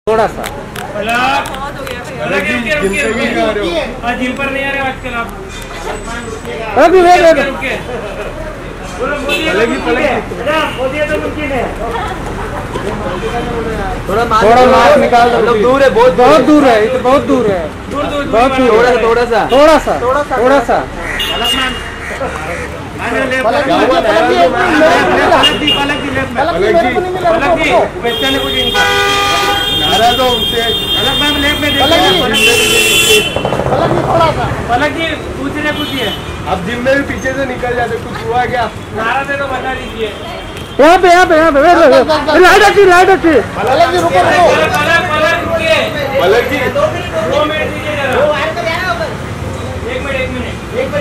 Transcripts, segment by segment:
थोड़ा सा जिम पर नहीं आ रहे आजकल आप। थोड़ा मास्क निकाल दो। दूर है, बहुत दूर है, ये तो बहुत दूर है, बहुत दूर। थोड़ा सा नाराज हो उनसे। पलक जी पूछने पूछिए। अब जिम में भी पीछे से निकल जाते, कुछ हुआ क्या? नाराज है तो बता दीजिए। यहाँ पे लाइट अच्छी पलक जी रुको। पलक जी 2 मिनट दीजिए जरा। 1 मिनट।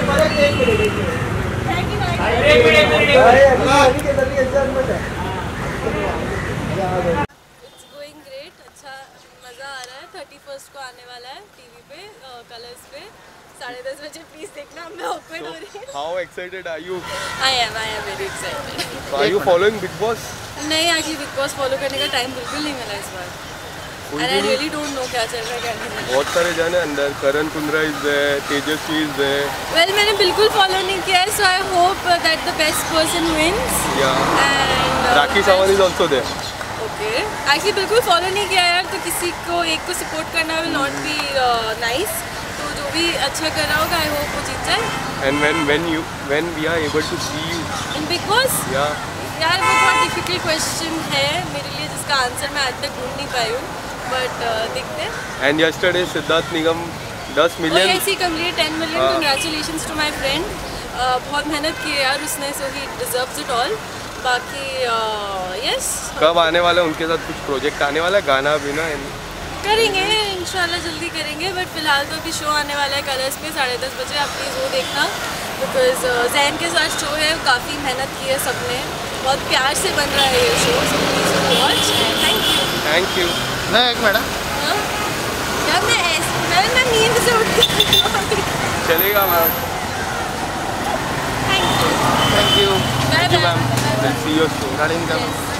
गोइंग ग्रेट, अच्छा मज़ा आ रहा है। 31 को आने वाला है टीवी पे, कलर्स पे 10:30 बजे। प्लीज देखना, मैं ऑकवर्ड हो रही हूँ। How excited are you? I am very excited. So are you following Big Boss? नहीं, एक्चुअली बिग बॉस फॉलो करने का टाइम बिल्कुल नहीं मिला इस बार। And I really don't know क्या चल रहा है क्या नहीं। बहुत सारे जाने अंदर, Karan Kundra is there, Tejasswi is there. Well, मैंने बिल्कुल फॉलो नहीं किया है, so I hope that the best person wins. Yeah. And Rakhi Sawant is also there. Okay, actually बिल्कुल फॉलो नहीं किया यार, तो किसी को एक को सपोर्ट करना विल नॉट बी नाइस। तो जो भी अच्छा कर रहा होगा, आई होप वो जीत जाए। And when we are able to see you in Big Boss yeah यार, वो बहुत डिफिकल्ट क्वेश्चन है मेरे लिए, जिसका आंसर मैं आज तक ढूंढ नहीं पाई हूँ, बट देखते हैं। and yesterday Siddharth Nigam 10 million ऐसी complete 10 million. Congratulations to my friend, बहुत मेहनत की है यार उसने, so he deserves it all. बाकी यस, कब आने वाला है उनके साथ? कुछ प्रोजेक्ट आने वाला है, गाना भी ना? करेंगे इंशाल्लाह, जल्दी करेंगे। बट फिलहाल तो अभी शो आने वाला है कलर्स पे 10:30 बजे, आप प्लीज़ वो देखना, बिकॉज जैन के साथ शो है, काफ़ी मेहनत की है सबने, बहुत प्यार से बन रहा है ये show, so please watch. Thank you. मैं एक मैडम यार मैं नींद से उठ के चलेगा ma'am. Thank you. Thank you bye ma'am. See you soon. Yes.